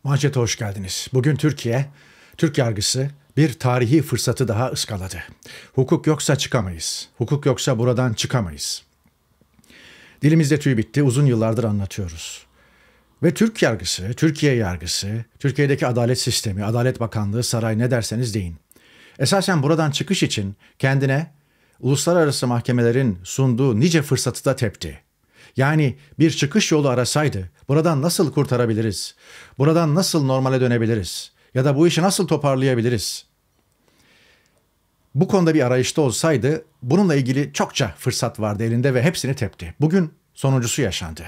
Manşete hoş geldiniz. Bugün Türk yargısı bir tarihi fırsatı daha ıskaladı. Hukuk yoksa çıkamayız. Hukuk yoksa buradan çıkamayız. Dilimizde tüy bitti, uzun yıllardır anlatıyoruz. Ve Türkiye yargısı, Türkiye'deki adalet sistemi, Adalet Bakanlığı, saray ne derseniz deyin. Esasen buradan çıkış için kendine uluslararası mahkemelerin sunduğu nice fırsatı da tepti. Yani bir çıkış yolu arasaydı, buradan nasıl kurtarabiliriz? Buradan nasıl normale dönebiliriz? Ya da bu işi nasıl toparlayabiliriz? Bu konuda bir arayışta olsaydı, bununla ilgili çokça fırsat vardı elinde ve hepsini tepti. Bugün sonuncusu yaşandı.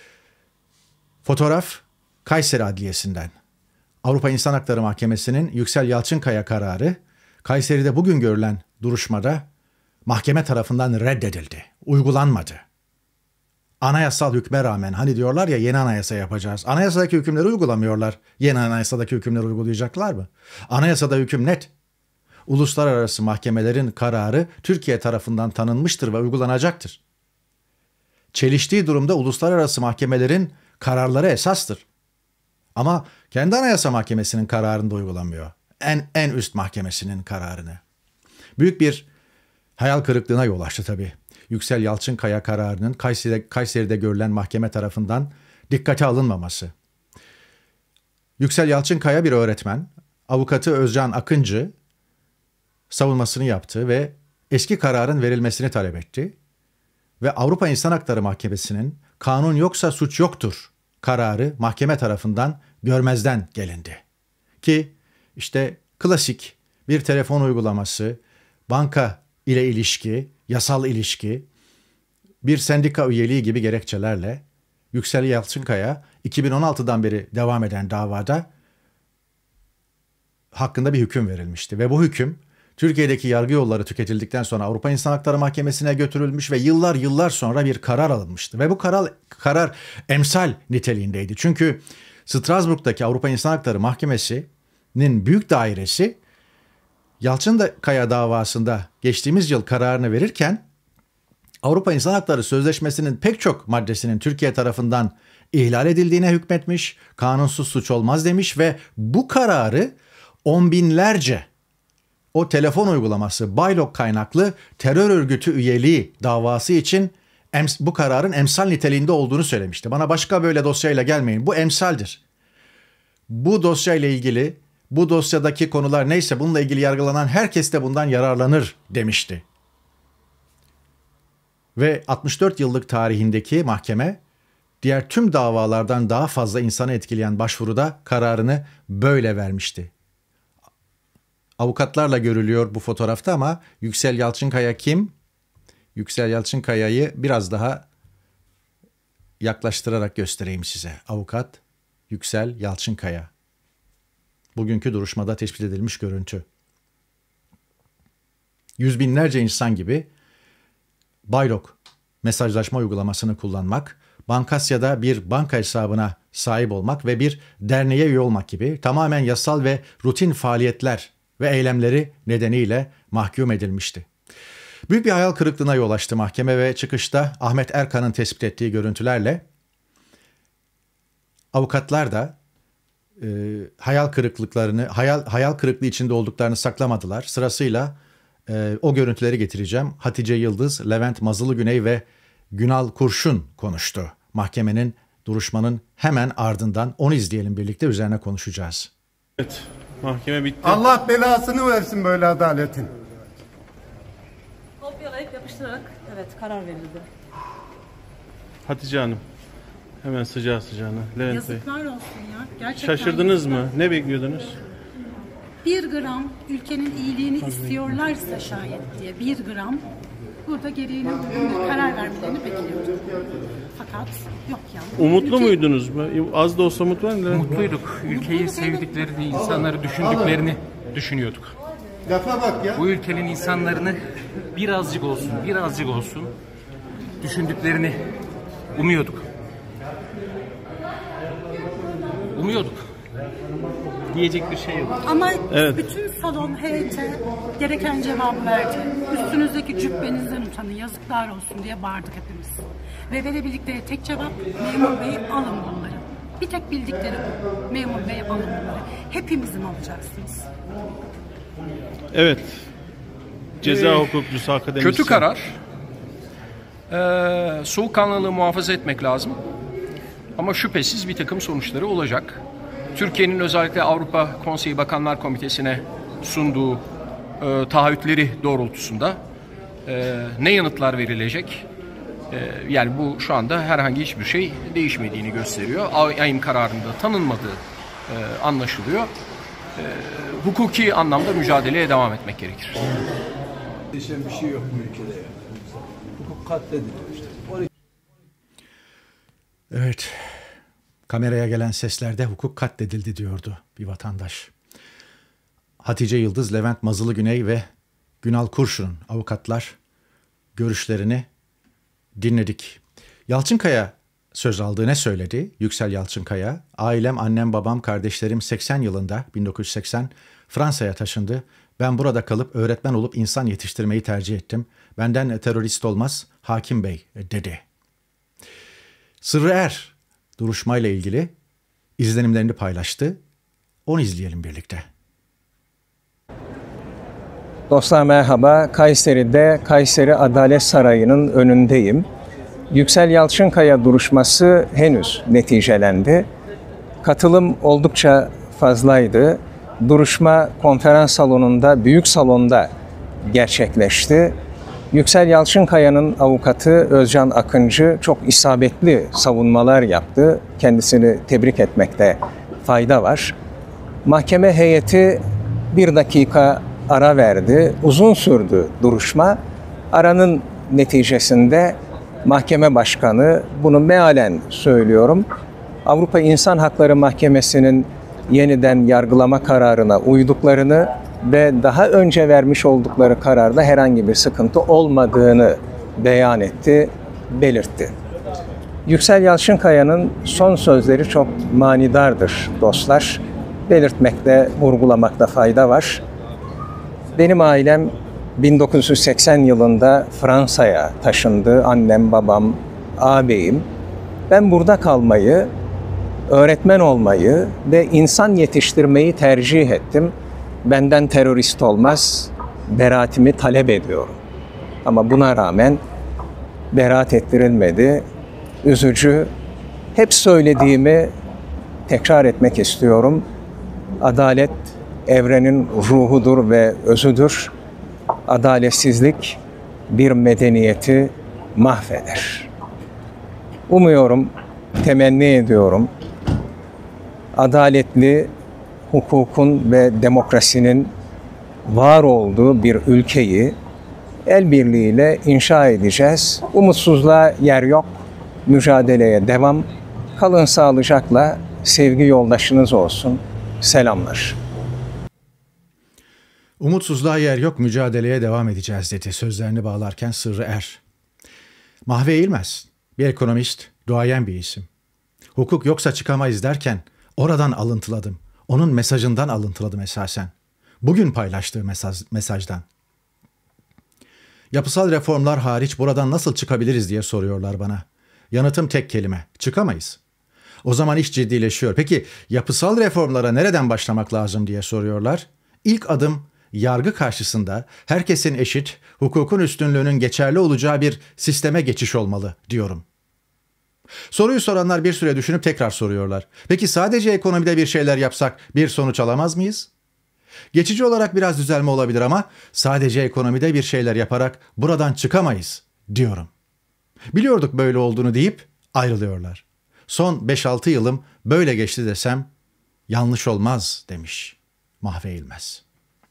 Fotoğraf Kayseri Adliyesi'nden. Avrupa İnsan Hakları Mahkemesi'nin Yüksel Yalçınkaya kararı, Kayseri'de bugün görülen duruşmada mahkeme tarafından reddedildi, uygulanmadı. Anayasal hükme rağmen, hani diyorlar ya yeni anayasa yapacağız. Anayasadaki hükümleri uygulamıyorlar. Yeni anayasadaki hükümleri uygulayacaklar mı? Anayasada hüküm net. Uluslararası mahkemelerin kararı Türkiye tarafından tanınmıştır ve uygulanacaktır. Çeliştiği durumda uluslararası mahkemelerin kararları esastır. Ama kendi anayasa mahkemesinin kararını da uygulamıyor. En üst mahkemesinin kararını. Büyük bir hayal kırıklığına yol açtı tabii. Yüksel Yalçınkaya kararının Kayseri'de görülen mahkeme tarafından dikkate alınmaması. Yüksel Yalçınkaya bir öğretmen, avukatı Özcan Akıncı savunmasını yaptı ve eski kararın verilmesini talep etti. Ve Avrupa İnsan Hakları Mahkemesi'nin kanun yoksa suç yoktur kararı mahkeme tarafından görmezden gelindi. Ki işte klasik bir telefon uygulaması, banka ile ilişki, yasal ilişki, bir sendika üyeliği gibi gerekçelerle Yüksel Yalçınkaya 2016'dan beri devam eden davada hakkında bir hüküm verilmişti. Ve bu hüküm Türkiye'deki yargı yolları tüketildikten sonra Avrupa İnsan Hakları Mahkemesi'ne götürülmüş ve yıllar sonra bir karar alınmıştı. Ve bu karar emsal niteliğindeydi. Çünkü Strasbourg'daki Avrupa İnsan Hakları Mahkemesi'nin büyük dairesi Yalçınkaya davasında geçtiğimiz yıl kararını verirken Avrupa İnsan Hakları Sözleşmesi'nin pek çok maddesinin Türkiye tarafından ihlal edildiğine hükmetmiş, kanunsuz suç olmaz demiş ve bu kararı on binlerce o telefon uygulaması Baylok kaynaklı terör örgütü üyeliği davası için bu kararın emsal niteliğinde olduğunu söylemişti. Bana başka böyle dosyayla gelmeyin. Bu emsaldir. Bu dosyayla ilgili, bu dosyadaki konular neyse bununla ilgili yargılanan herkes de bundan yararlanır demişti. Ve 64 yıllık tarihindeki mahkeme diğer tüm davalardan daha fazla insanı etkileyen başvuruda kararını böyle vermişti. Avukatlarla görülüyor bu fotoğrafta ama Yüksel Yalçınkaya kim? Yüksel Yalçınkaya'yı biraz daha yaklaştırarak göstereyim size. Avukat Yüksel Yalçınkaya. Bugünkü duruşmada tespit edilmiş görüntü. Yüz binlerce insan gibi Baylok mesajlaşma uygulamasını kullanmak, Bankasya'da bir banka hesabına sahip olmak ve bir derneğe üye olmak gibi tamamen yasal ve rutin faaliyetler ve eylemleri nedeniyle mahkum edilmişti. Büyük bir hayal kırıklığına yol açtı mahkeme ve çıkışta Ahmet Erkan'ın tespit ettiği görüntülerle avukatlar da hayal kırıklığı içinde olduklarını saklamadılar. Sırasıyla o görüntüleri getireceğim. Hatice Yıldız, Levent Mazılıgüney ve Günal Kurşun konuştu. Mahkemenin duruşmanın hemen ardından onu izleyelim birlikte, üzerine konuşacağız. Evet, mahkeme bitti. Allah belasını versin böyle adaletin. Kopyalayıp yapıştırarak karar verildi. Hatice Hanım, hemen sıcağı sıcağına. Levent Bey. Yazıklar olsun ya. Gerçekten şaşırdınız mı? Ne bekliyordunuz? 1 gram ülkenin iyiliğini istiyorlarsa şayet diye 1 gram burada gereğini karar vermelerini bekliyordum. Fakat yok ya. Umutlu muydunuz? Az da olsa umut var mı? Mutluyduk. Ülkeyi sevdiklerini, insanları düşündüklerini düşünüyorduk. Lafa bak ya. Bu ülkenin insanlarını birazcık olsun düşündüklerini umuyorduk. Diyecek bir şey yok. Ama bütün salon heyete gereken cevabı verdi. Üstünüzdeki cübbenizden utanın, yazıklar olsun diye bağırdık hepimiz. Ve verebildikleri tek cevap, memur bey alın bunları. Bir tek bildikleri bu. Memur bey alın bunları. Hepimizin alacaksınız. Evet. Ceza hukukçusu, akademisyen. Kötü karar. Soğukkanlılığı muhafaza etmek lazım. Ama şüphesiz bir takım sonuçları olacak. Türkiye'nin özellikle Avrupa Konseyi Bakanlar Komitesi'ne sunduğu taahhütleri doğrultusunda ne yanıtlar verilecek? Yani bu şu anda herhangi hiçbir şey değişmediğini gösteriyor. Ahim kararında tanınmadığı anlaşılıyor. Hukuki anlamda mücadeleye devam etmek gerekir. Değişen bir şey yok bu ülkede. Hukuk katlediliyor işte. Evet, kameraya gelen seslerde hukuk katledildi diyordu bir vatandaş. Hatice Yıldız, Levent Mazılı Güney ve Günal Kurşun'un avukatlar görüşlerini dinledik. Yalçınkaya söz aldığı ne söyledi? Yüksel Yalçınkaya, ailem, annem, babam, kardeşlerim 80 yılında 1980 Fransa'ya taşındı. Ben burada kalıp öğretmen olup insan yetiştirmeyi tercih ettim. Benden terörist olmaz Hakim Bey dedi. Sırrı Er duruşmayla ilgili izlenimlerini paylaştı. Onu izleyelim birlikte. Dostlar merhaba. Kayseri'de Kayseri Adalet Sarayı'nın önündeyim. Yüksel Yalçınkaya duruşması henüz neticelendi. Katılım oldukça fazlaydı. Duruşma konferans salonunda, büyük salonda gerçekleşti. Yüksel Yalçınkaya'nın avukatı Özcan Akıncı çok isabetli savunmalar yaptı. Kendisini tebrik etmekte fayda var. Mahkeme heyeti 1 dakika ara verdi. Uzun sürdü duruşma. Aranın neticesinde mahkeme başkanı, bunu mealen söylüyorum, Avrupa İnsan Hakları Mahkemesi'nin yeniden yargılama kararına uyduklarını ve daha önce vermiş oldukları kararda herhangi bir sıkıntı olmadığını beyan etti, belirtti. Yüksel Yalçınkaya'nın son sözleri çok manidardır dostlar. Belirtmekte, vurgulamakta fayda var. Benim ailem 1980 yılında Fransa'ya taşındı. Annem, babam, ağabeyim. Ben burada kalmayı, öğretmen olmayı ve insan yetiştirmeyi tercih ettim. Benden terörist olmaz, beraatimi talep ediyorum. Ama buna rağmen beraat ettirilmedi. Üzücü. Hep söylediğimi tekrar etmek istiyorum. Adalet evrenin ruhudur ve özüdür. Adaletsizlik bir medeniyeti mahveder. Umuyorum, temenni ediyorum, adaletli, hukukun ve demokrasinin var olduğu bir ülkeyi el birliğiyle inşa edeceğiz. Umutsuzluğa yer yok, mücadeleye devam. Kalın sağlıcakla, sevgi yoldaşınız olsun. Selamlar. Umutsuzluğa yer yok, mücadeleye devam edeceğiz dedi sözlerini bağlarken Sırrı Er. Mahve Eğilmez, bir ekonomist, duayen bir isim. Hukuk yoksa çıkamayız derken oradan alıntıladım. Onun mesajından alıntıladım esasen. Bugün paylaştığı mesajdan. Yapısal reformlar hariç buradan nasıl çıkabiliriz diye soruyorlar bana. Yanıtım tek kelime, çıkamayız. O zaman iş ciddileşiyor. Peki yapısal reformlara nereden başlamak lazım diye soruyorlar. İlk adım yargı karşısında herkesin eşit, hukukun üstünlüğünün geçerli olacağı bir sisteme geçiş olmalı diyorum. Soruyu soranlar bir süre düşünüp tekrar soruyorlar. Peki sadece ekonomide bir şeyler yapsak bir sonuç alamaz mıyız? Geçici olarak biraz düzelme olabilir ama sadece ekonomide bir şeyler yaparak buradan çıkamayız diyorum. Biliyorduk böyle olduğunu deyip ayrılıyorlar. Son 5-6 yılım böyle geçti desem yanlış olmaz demiş Mahve Eğilmez.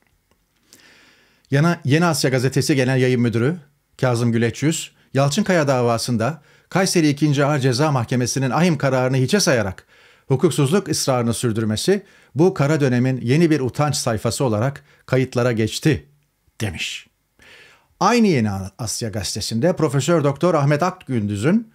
Yeni Asya Gazetesi Genel Yayın Müdürü Kazım Güleç Yüz, Yalçınkaya davasında Kayseri 2. Ağır Ceza Mahkemesi'nin ahim kararını hiçe sayarak hukuksuzluk ısrarını sürdürmesi bu kara dönemin yeni bir utanç sayfası olarak kayıtlara geçti demiş. Aynı Yeni Asya Gazetesi'nde Profesör Doktor Ahmet Akgündüz'ün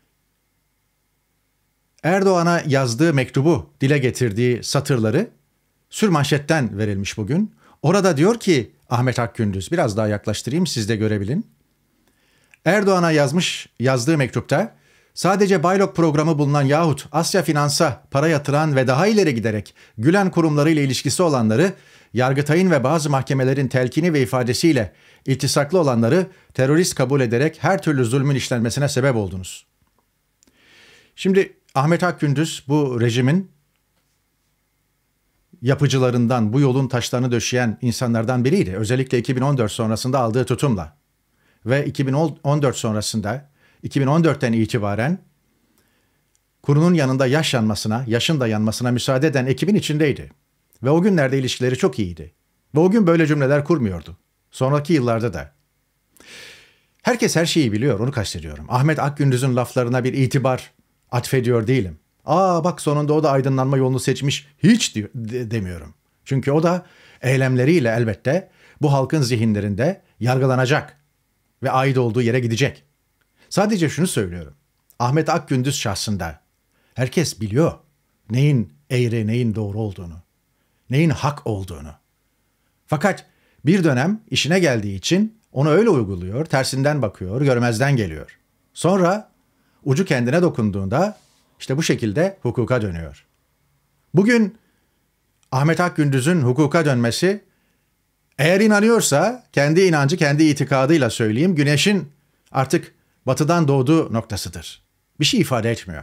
Erdoğan'a yazdığı mektubu dile getirdiği satırları sürmanşetten verilmiş bugün. Orada diyor ki Ahmet Akgündüz, biraz daha yaklaştırayım siz de görebilin. Erdoğan'a yazdığı mektupta Sadece Baylok programı bulunan yahut Asya Finans'a para yatıran ve daha ileri giderek Gülen kurumlarıyla ilişkisi olanları, Yargıtay'ın ve bazı mahkemelerin telkini ve ifadesiyle iltisaklı olanları terörist kabul ederek her türlü zulmün işlenmesine sebep oldunuz. Şimdi Ahmet Akgündüz bu rejimin yapıcılarından, bu yolun taşlarını döşeyen insanlardan biriydi. Özellikle 2014 sonrasında aldığı tutumla. Ve 2014 sonrasında, 2014'ten itibaren kurunun yanında yaşın da yanmasına müsaade eden ekibin içindeydi. Ve o günlerde ilişkileri çok iyiydi. Ve o gün böyle cümleler kurmuyordu. Sonraki yıllarda da. Herkes her şeyi biliyor, onu kastediyorum. Ahmet Akgündüz'ün laflarına bir itibar atfediyor değilim. Bak sonunda o da aydınlanma yolunu seçmiş hiç demiyorum. Çünkü o da eylemleriyle elbette bu halkın zihinlerinde yargılanacak ve ait olduğu yere gidecek. Sadece şunu söylüyorum. Ahmet Akgündüz şahsında herkes biliyor neyin eğri, neyin doğru olduğunu, neyin hak olduğunu. Fakat bir dönem işine geldiği için onu öyle uyguluyor, tersinden bakıyor, görmezden geliyor. Sonra ucu kendine dokunduğunda işte bu şekilde hukuka dönüyor. Bugün Ahmet Akgündüz'ün hukuka dönmesi, eğer inanıyorsa kendi inancı, kendi itikadıyla söyleyeyim, güneşin artık batıdan doğduğu noktasıdır. Bir şey ifade etmiyor.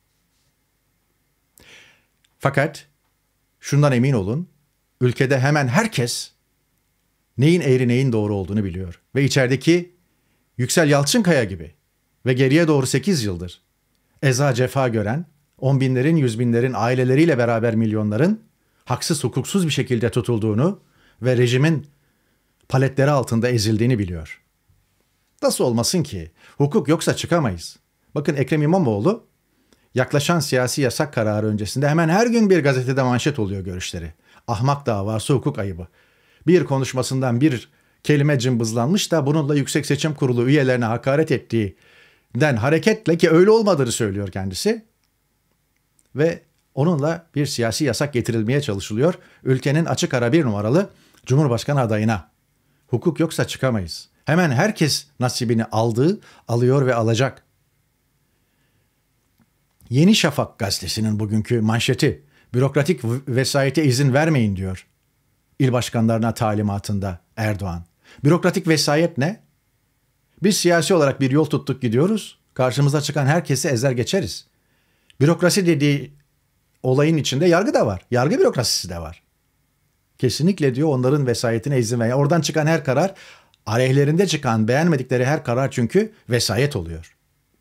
Fakat şundan emin olun, ülkede hemen herkes neyin eğri neyin doğru olduğunu biliyor. Ve içerideki Yüksel Yalçınkaya gibi ve geriye doğru 8 yıldır eza cefa gören, 10 binlerin, 100 binlerin aileleriyle beraber milyonların haksız hukuksuz bir şekilde tutulduğunu ve rejimin paletleri altında ezildiğini biliyor. Nasıl olmasın ki? Hukuk yoksa çıkamayız. Bakın Ekrem İmamoğlu yaklaşan siyasi yasak kararı öncesinde hemen her gün bir gazetede manşet oluyor görüşleri. Ahmak davası, hukuk ayıbı. Bir konuşmasından bir kelime cımbızlanmış da bununla Yüksek Seçim Kurulu üyelerine hakaret ettiğinden hareketle, ki öyle olmadığını söylüyor kendisi, ve onunla bir siyasi yasak getirilmeye çalışılıyor ülkenin açık ara bir numaralı Cumhurbaşkanı adayına. Hukuk yoksa çıkamayız. Hemen herkes nasibini alıyor ve alacak. Yeni Şafak gazetesinin bugünkü manşeti, bürokratik vesayete izin vermeyin diyor İl başkanlarına talimatında Erdoğan. Bürokratik vesayet ne? Biz siyasi olarak bir yol tuttuk gidiyoruz, karşımıza çıkan herkesi ezer geçeriz. Bürokrasi dediği olayın içinde yargı da var. Yargı bürokrasisi de var. Kesinlikle diyor onların vesayetine izin vermeyin. Oradan çıkan her karar, aleyhlerinde çıkan beğenmedikleri her karar çünkü vesayet oluyor.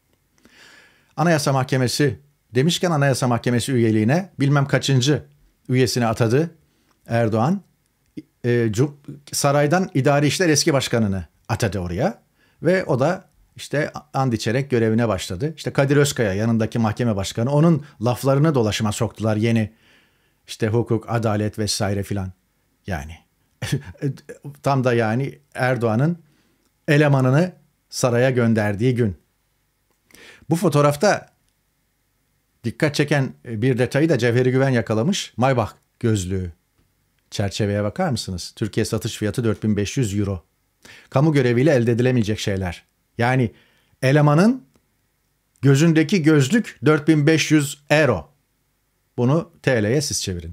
Anayasa Mahkemesi demişken Anayasa Mahkemesi üyeliğine bilmem kaçıncı üyesini atadı Erdoğan. Saraydan İdari İşler Eski Başkanı'nı atadı oraya ve o da işte and içerek görevine başladı. İşte Kadir Özkaya yanındaki mahkeme başkanı, onun laflarını dolaşıma soktular, yeni işte hukuk, adalet vesaire filan. Yani tam da yani Erdoğan'ın elemanını saraya gönderdiği gün. Bu fotoğrafta dikkat çeken bir detayı da Cevheri Güven yakalamış. Maybach gözlüğü. Çerçeveye bakar mısınız? Türkiye satış fiyatı 4500 euro. Kamu göreviyle elde edilemeyecek şeyler. Yani elemanın gözündeki gözlük 4500 euro. Bunu TL'ye siz çevirin.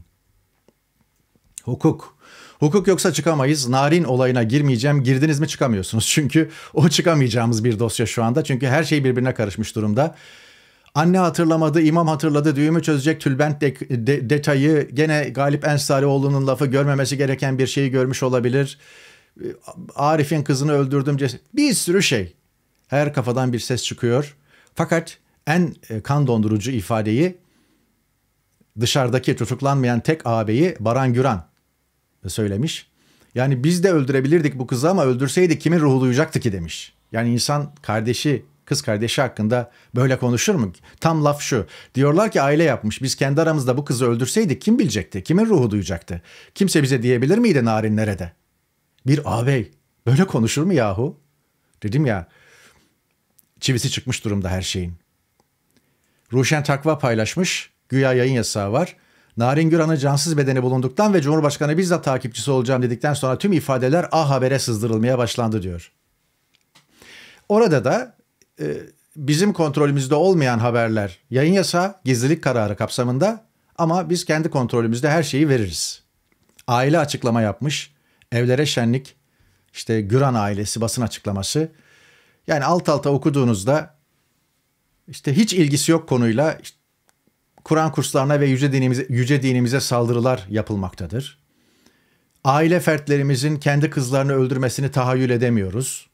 Hukuk. Hukuk yoksa çıkamayız. Narin olayına girmeyeceğim. Girdiniz mi çıkamıyorsunuz. Çünkü o çıkamayacağımız bir dosya şu anda. Çünkü her şey birbirine karışmış durumda. Anne hatırlamadı, imam hatırladı, düğümü çözecek tülbent detayı, gene Galip Ensarioğlu'nun lafı, görmemesi gereken bir şeyi görmüş olabilir. Arif'in kızını öldürdüm. Bir sürü şey. Her kafadan bir ses çıkıyor. Fakat en kan dondurucu ifadeyi dışarıdaki tutuklanmayan tek ağabeyi Baran Güran söylemiş. Yani biz de öldürebilirdik bu kızı ama öldürseydik kimin ruhu duyacaktı ki demiş. Yani insan kardeşi, kız kardeşi hakkında böyle konuşur mu? Tam laf şu. Diyorlar ki aile yapmış. Biz kendi aramızda bu kızı öldürseydik kim bilecekti? Kimin ruhu duyacaktı? Kimse bize diyebilir miydi narin nerede? Bir ağabey böyle konuşur mu yahu? Dedim ya, çivisi çıkmış durumda her şeyin. Ruşen Takva paylaşmış. Güya yayın yasağı var. Narin Güran'ın cansız bedeni bulunduktan ve Cumhurbaşkanı bizzat takipçisi olacağım dedikten sonra tüm ifadeler A Haber'e sızdırılmaya başlandı diyor. Orada da bizim kontrolümüzde olmayan haberler yayın yasağı, gizlilik kararı kapsamında ama biz kendi kontrolümüzde her şeyi veririz. Aile açıklama yapmış, evlere şenlik, işte Güran ailesi basın açıklaması. Yani alt alta okuduğunuzda işte hiç ilgisi yok konuyla işte Kur'an kurslarına ve yüce dinimize saldırılar yapılmaktadır. Aile fertlerimizin kendi kızlarını öldürmesini tahayyül edemiyoruz.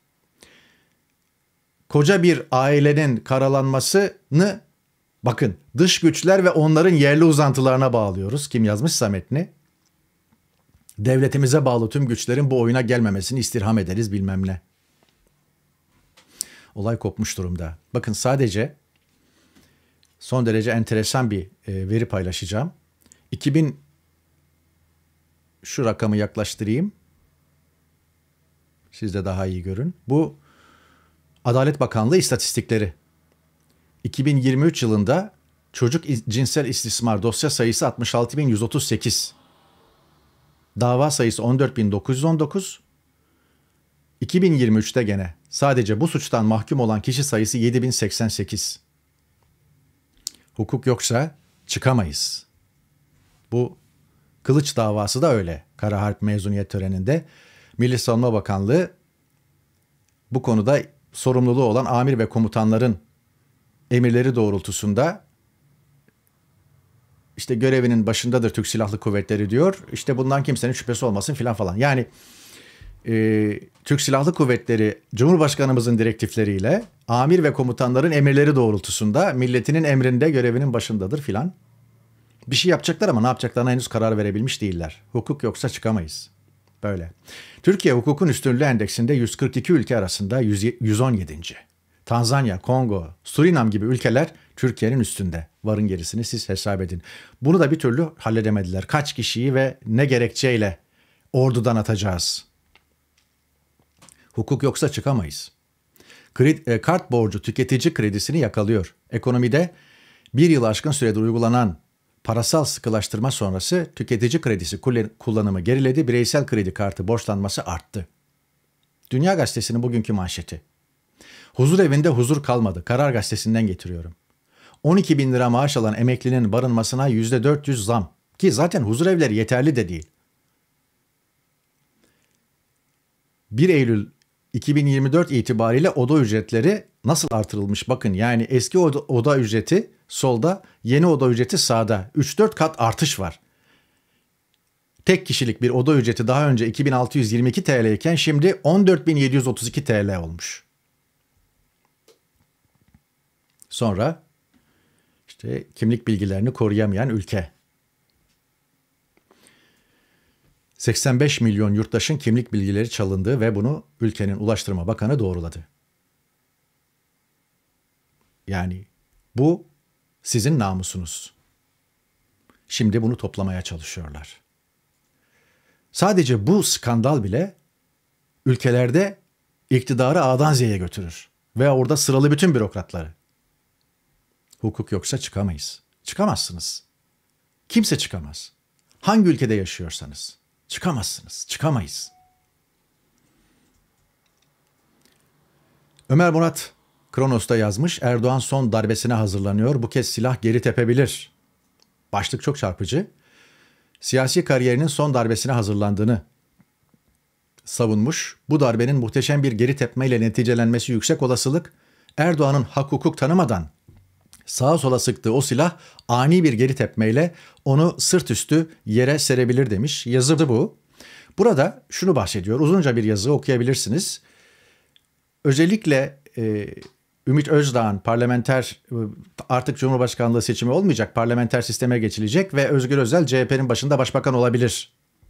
Koca bir ailenin karalanmasını bakın dış güçler ve onların yerli uzantılarına bağlıyoruz. Kim yazmışsa metni. Devletimize bağlı tüm güçlerin bu oyuna gelmemesini istirham ederiz bilmem ne. Olay kopmuş durumda. Bakın sadece son derece enteresan bir veri paylaşacağım. Şu rakamı yaklaştırayım. Siz de daha iyi görün. Bu Adalet Bakanlığı istatistikleri. 2023 yılında çocuk cinsel istismar dosya sayısı 66.138. Dava sayısı 14.919. 2023'te gene sadece bu suçtan mahkum olan kişi sayısı 7.088. Hukuk yoksa çıkamayız. Bu Kılıç davası da öyle. Kara Harp mezuniyet töreninde Milli Savunma Bakanlığı bu konuda sorumluluğu olan amir ve komutanların emirleri doğrultusunda işte görevinin başındadır Türk Silahlı Kuvvetleri diyor. İşte bundan kimsenin şüphesi olmasın filan falan. Yani Türk Silahlı Kuvvetleri Cumhurbaşkanımızın direktifleriyle amir ve komutanların emirleri doğrultusunda milletinin emrinde görevinin başındadır filan. Bir şey yapacaklar ama ne yapacaklarına henüz karar verebilmiş değiller. Hukuk yoksa çıkamayız. Böyle. Türkiye hukukun üstünlüğü endeksinde 142 ülke arasında 117. Tanzanya, Kongo, Surinam gibi ülkeler Türkiye'nin üstünde. Varın gerisini siz hesap edin. Bunu da bir türlü halledemediler. Kaç kişiyi ve ne gerekçeyle ordudan atacağız? Hukuk yoksa çıkamayız. Kart borcu tüketici kredisini yakalıyor. Ekonomide bir yıl aşkın süredir uygulanan parasal sıkılaştırma sonrası tüketici kredisi kullanımı geriledi, bireysel kredi kartı borçlanması arttı. Dünya Gazetesi'nin bugünkü manşeti. Huzur evinde huzur kalmadı. Karar Gazetesi'nden getiriyorum. 12 bin lira maaş alan emeklinin barınmasına %400 zam. Ki zaten huzur evleri yeterli de değil. 1 Eylül 2024 itibariyle oda ücretleri nasıl artırılmış? Bakın yani eski oda ücreti solda, yeni oda ücreti sağda. 3-4 kat artış var. Tek kişilik bir oda ücreti daha önce 2622 TL iken şimdi 14.732 TL olmuş. Sonra işte kimlik bilgilerini koruyamayan ülke. 85 milyon yurttaşın kimlik bilgileri çalındığı ve bunu ülkenin Ulaştırma Bakanı doğruladı. Yani bu sizin namusunuz. Şimdi bunu toplamaya çalışıyorlar. Sadece bu skandal bile ülkelerde iktidarı A'dan Z'ye götürür. Ve orada sıralı bütün bürokratları. Hukuk yoksa çıkamayız. Çıkamazsınız. Kimse çıkamaz. Hangi ülkede yaşıyorsanız. Çıkamazsınız. Çıkamayız. Ömer Murat Kronos'ta yazmış. Erdoğan son darbesine hazırlanıyor. Bu kez silah geri tepebilir. Başlık çok çarpıcı. Siyasi kariyerinin son darbesine hazırlandığını savunmuş. Bu darbenin muhteşem bir geri tepmeyle neticelenmesi yüksek olasılık. Erdoğan'ın hak hukuk tanımadan sağa sola sıktığı o silah ani bir geri tepmeyle onu sırt üstü yere serebilir demiş. Yazı bu. Burada şunu bahsediyor. Uzunca bir yazı okuyabilirsiniz. Özellikle Ümit Özdağ'ın parlamenter artık Cumhurbaşkanlığı seçimi olmayacak, parlamenter sisteme geçilecek ve Özgür Özel CHP'nin başında başbakan olabilir.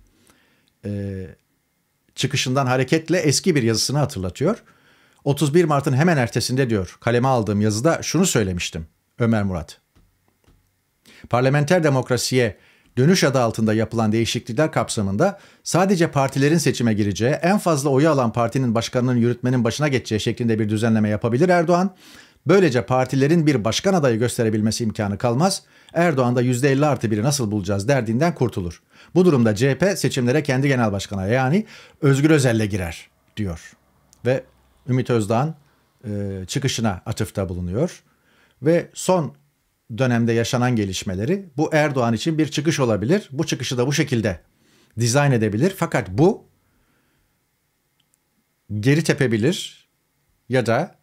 Çıkışından hareketle eski bir yazısını hatırlatıyor. 31 Mart'ın hemen ertesinde diyor kaleme aldığım yazıda şunu söylemiştim Ömer Murat. Parlamenter demokrasiye dönüş adı altında yapılan değişiklikler kapsamında sadece partilerin seçime gireceği, en fazla oyu alan partinin başkanının yürütmenin başına geçeceği şeklinde bir düzenleme yapabilir Erdoğan. Böylece partilerin bir başkan adayı gösterebilmesi imkanı kalmaz. Erdoğan da %50+1'i nasıl bulacağız derdinden kurtulur. Bu durumda CHP seçimlere kendi genel başkanı yani Özgür Özel'le girer diyor. Ve Ümit Özdağ'ın çıkışına atıfta bulunuyor. Ve son dönemde yaşanan gelişmeleri bu Erdoğan için bir çıkış olabilir. Bu çıkışı da bu şekilde dizayn edebilir. Fakat bu geri tepebilir ya da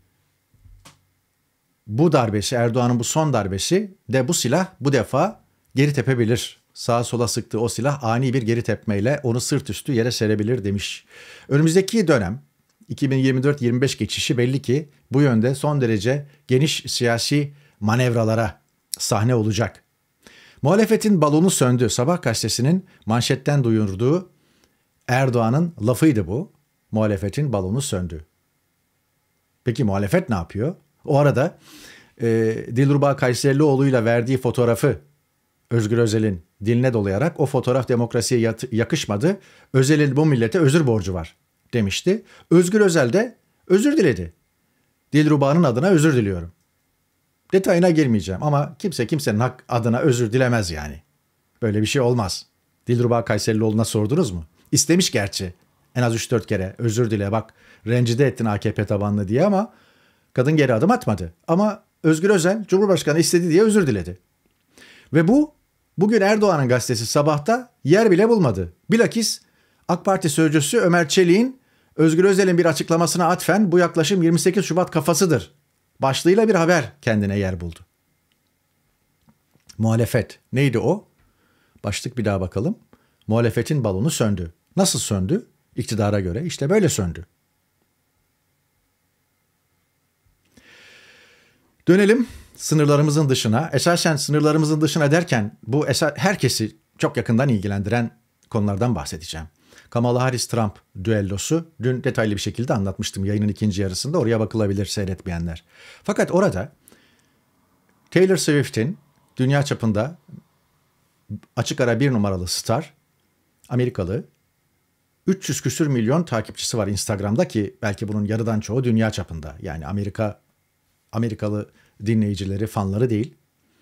bu darbesi, Erdoğan'ın bu son darbesi de bu silah bu defa geri tepebilir. Sağa sola sıktığı o silah ani bir geri tepmeyle onu sırt üstü yere serebilir demiş. Önümüzdeki dönem 2024-25 geçişi belli ki bu yönde son derece geniş siyasi manevralara sahne olacak. Muhalefetin balonu söndü. Sabah gazetesinin manşetten duyurduğu Erdoğan'ın lafıydı bu. Muhalefetin balonu söndü. Peki muhalefet ne yapıyor? O arada Dilruba Kayserlioğlu'yla verdiği fotoğrafı Özgür Özel'in diline dolayarak o fotoğraf demokrasiye yakışmadı. Özel'in bu millete özür borcu var demişti. Özgür Özel de özür diledi. Dilruba'nın adına özür diliyorum. Detayına girmeyeceğim ama kimse kimsenin adına özür dilemez yani. Böyle bir şey olmaz. Dilruba Kayserlioğlu'na sordunuz mu? İstemiş gerçi. En az 3-4 kere özür dile bak rencide ettin AKP tabanlı diye ama kadın geri adım atmadı. Ama Özgür Özel Cumhurbaşkanı istedi diye özür diledi. Ve bugün Erdoğan'ın gazetesi Sabah'ta yer bile bulmadı. Bilakis AK Parti sözcüsü Ömer Çelik'in Özgür Özel'in bir açıklamasına atfen bu yaklaşım 28 Şubat kafasıdır başlığıyla bir haber kendine yer buldu. Muhalefet neydi o? Başlık bir daha bakalım. Muhalefetin balonu söndü. Nasıl söndü? İktidara göre işte böyle söndü. Dönelim sınırlarımızın dışına. Esasen sınırlarımızın dışına derken bu herkesi çok yakından ilgilendiren konulardan bahsedeceğim. Kamala Harris-Trump düellosu dün detaylı bir şekilde anlatmıştım yayının ikinci yarısında. Oraya bakılabilir seyretmeyenler. Fakat orada Taylor Swift'in dünya çapında açık ara bir numaralı star, Amerikalı, 300 küsür milyon takipçisi var Instagram'da ki belki bunun yarıdan çoğu dünya çapında. Yani Amerikalı dinleyicileri, fanları değil.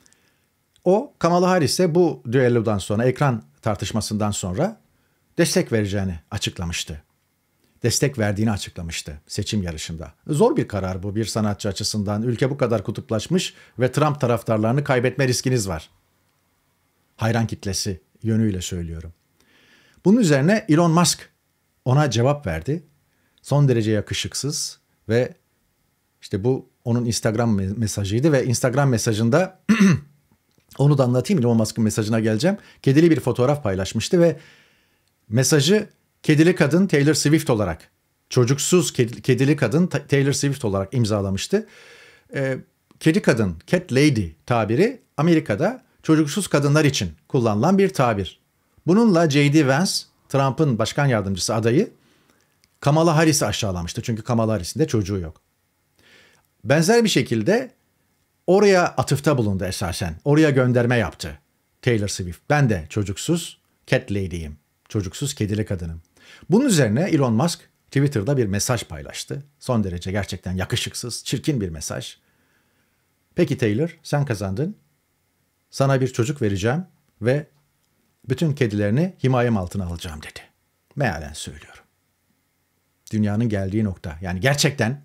O Kamala Harris'e bu düellodan sonra, ekran tartışmasından sonra destek vereceğini açıklamıştı. Destek verdiğini açıklamıştı seçim yarışında. Zor bir karar bu bir sanatçı açısından. Ülke bu kadar kutuplaşmış ve Trump taraftarlarını kaybetme riskiniz var. Hayran kitlesi yönüyle söylüyorum. Bunun üzerine Elon Musk ona cevap verdi. Son derece yakışıksız ve işte bu onun Instagram mesajıydı ve Instagram mesajında onu da anlatayım. Elon Musk'ın mesajına geleceğim. Kedili bir fotoğraf paylaşmıştı ve mesajı kedili kadın Taylor Swift olarak, çocuksuz kedili kadın Taylor Swift olarak imzalamıştı. Kedi kadın, cat lady tabiri Amerika'da çocuksuz kadınlar için kullanılan bir tabir. Bununla J.D. Vance, Trump'ın başkan yardımcısı adayı, Kamala Harris'i aşağılamıştı. Çünkü Kamala Harris'in de çocuğu yok. Benzer bir şekilde oraya atıfta bulundu esasen. Oraya gönderme yaptı Taylor Swift. Ben de çocuksuz cat lady'yim. Çocuksuz kedili kadınım. Bunun üzerine Elon Musk Twitter'da bir mesaj paylaştı. Son derece gerçekten yakışıksız, çirkin bir mesaj. Peki Taylor, sen kazandın. Sana bir çocuk vereceğim ve bütün kedilerini himayem altına alacağım dedi. Mealen söylüyorum. Dünyanın geldiği nokta. Yani gerçekten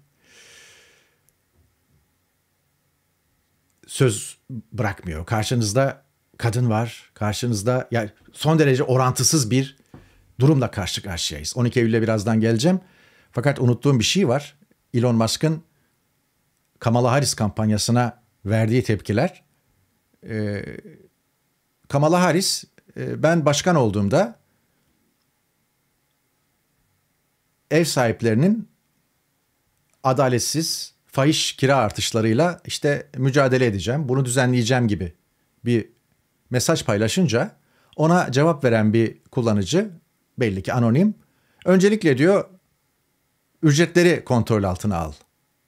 söz bırakmıyor. Karşınızda kadın var. Karşınızda yani son derece orantısız bir durumla karşı karşıyayız. 12 Eylül'e birazdan geleceğim. Fakat unuttuğum bir şey var. Elon Musk'ın Kamala Harris kampanyasına verdiği tepkiler. Kamala Harris ben başkan olduğumda ev sahiplerinin adaletsiz fahiş kira artışlarıyla işte mücadele edeceğim, bunu düzenleyeceğim gibi bir mesaj paylaşınca ona cevap veren bir kullanıcı belli ki anonim. Öncelikle diyor ücretleri kontrol altına al.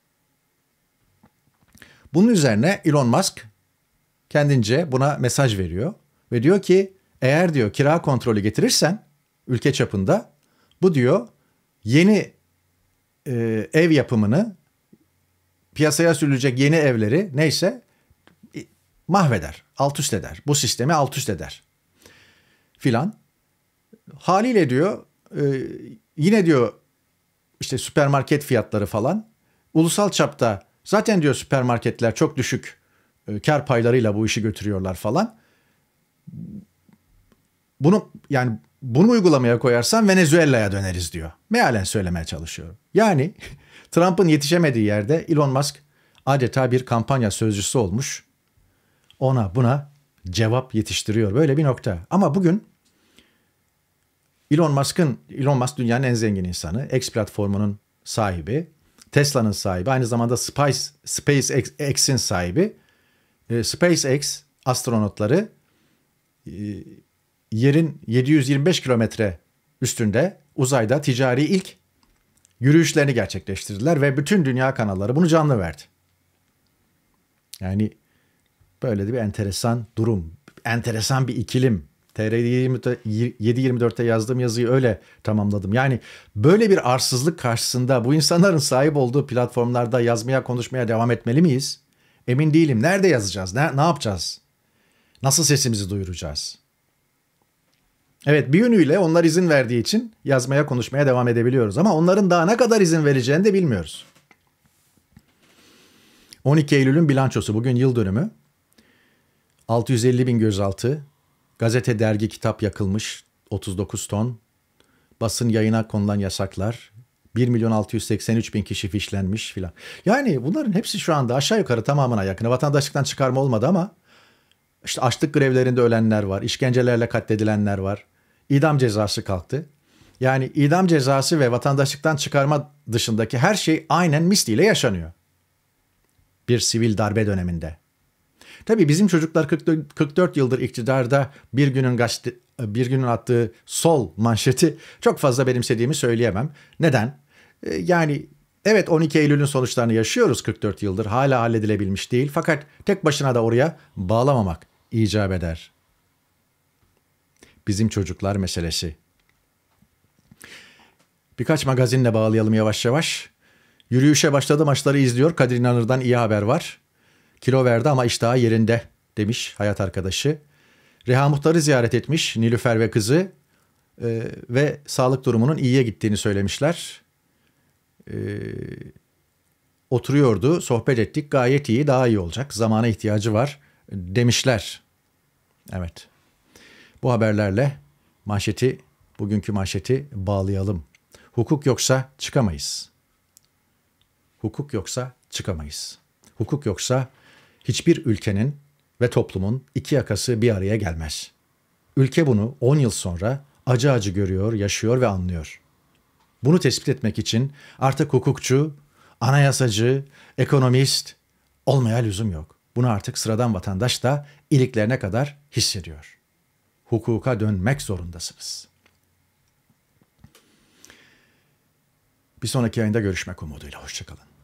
Bunun üzerine Elon Musk kendince buna mesaj veriyor ve diyor ki eğer diyor kira kontrolü getirirsen ülke çapında bu diyor yeni ev yapımını piyasaya sürülecek yeni evleri neyse mahveder, alt üst eder. Bu sistemi alt üst eder filan. Haliyle diyor yine diyor işte süpermarket fiyatları falan ulusal çapta zaten diyor süpermarketler çok düşük kar paylarıyla bu işi götürüyorlar falan. Bunu uygulamaya koyarsan Venezuela'ya döneriz diyor. Mealen söylemeye çalışıyorum. Yani Trump'ın yetişemediği yerde Elon Musk adeta bir kampanya sözcüsü olmuş. Ona buna cevap yetiştiriyor. Böyle bir nokta. Ama bugün Elon Musk dünyanın en zengin insanı. X platformunun sahibi. Tesla'nın sahibi. Aynı zamanda SpaceX'in sahibi. SpaceX astronotları yerin 725 kilometre üstünde uzayda ticari ilk yürüyüşlerini gerçekleştirdiler ve bütün dünya kanalları bunu canlı verdi. Yani böyle de bir enteresan durum, enteresan bir ikilim. TR 724'te yazdığım yazıyı öyle tamamladım. Yani böyle bir arsızlık karşısında bu insanların sahip olduğu platformlarda yazmaya, konuşmaya devam etmeli miyiz? Emin değilim. Nerede yazacağız? Ne yapacağız? Nasıl sesimizi duyuracağız? Evet, bir yönüyle onlar izin verdiği için yazmaya, konuşmaya devam edebiliyoruz. Ama onların daha ne kadar izin vereceğini de bilmiyoruz. 12 Eylül'ün bilançosu, bugün yıl dönümü. 650 bin gözaltı, gazete, dergi, kitap yakılmış, 39 ton. Basın yayına konulan yasaklar, 1.683.000 kişi fişlenmiş filan. Yani bunların hepsi şu anda aşağı yukarı tamamına yakını. Vatandaşlıktan çıkarma olmadı ama işte açlık grevlerinde ölenler var, işkencelerle katledilenler var. İdam cezası kalktı. Yani idam cezası ve vatandaşlıktan çıkarma dışındaki her şey aynen misliyle yaşanıyor. Bir sivil darbe döneminde. Tabii bizim çocuklar 44 yıldır iktidarda bir günün attığı sol manşeti çok fazla benimsediğimi söyleyemem. Neden? Yani evet, 12 Eylül'ün sonuçlarını yaşıyoruz 44 yıldır. Hala halledilebilmiş değil. Fakat tek başına da oraya bağlamamak icap eder. Bizim çocuklar meselesi. Birkaç magazinle bağlayalım yavaş yavaş. Yürüyüşe başladı, maçları izliyor. Kadir İnanır'dan iyi haber var. Kilo verdi ama iştahı yerinde demiş hayat arkadaşı. Reha Muhtar'ı ziyaret etmiş Nilüfer ve kızı ve sağlık durumunun iyiye gittiğini söylemişler. Oturuyordu, sohbet ettik, gayet iyi, daha iyi olacak, zamana ihtiyacı var demişler. Evet, bu haberlerle bugünkü manşeti bağlayalım. Hukuk yoksa çıkamayız. Hukuk yoksa çıkamayız. Hukuk yoksa hiçbir ülkenin ve toplumun iki yakası bir araya gelmez. Ülke bunu 10 yıl sonra acı acı görüyor, yaşıyor ve anlıyor. Bunu tespit etmek için artık hukukçu, anayasacı, ekonomist olmaya lüzum yok. Bunu artık sıradan vatandaş da iliklerine kadar hissediyor. Hukuka dönmek zorundasınız. Bir sonraki yayında görüşmek umuduyla. Hoşça kalın.